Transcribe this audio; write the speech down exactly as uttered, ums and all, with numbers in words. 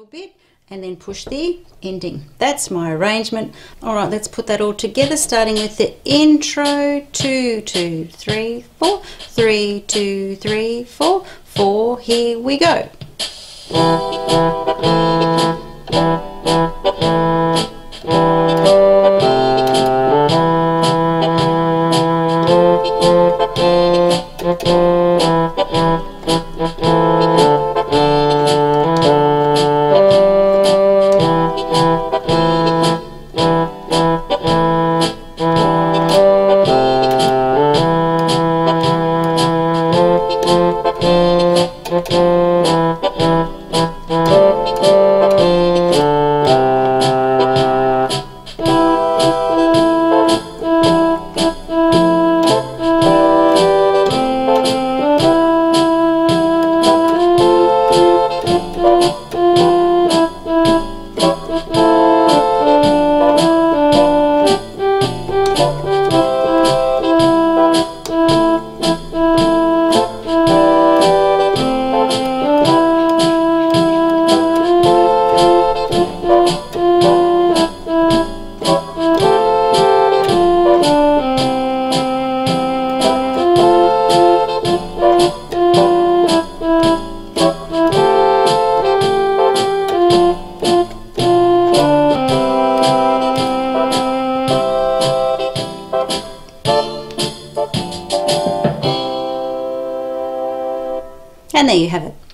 little bit and then push the ending. That's my arrangement. All right, let's put that all together, starting with the intro. Two, two, three, four, three, two, three, four, four. Here we go. And there you have it.